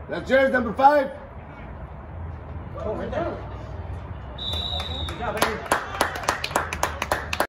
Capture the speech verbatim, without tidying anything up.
That's yours, number five. Oh, right there. Good job, baby.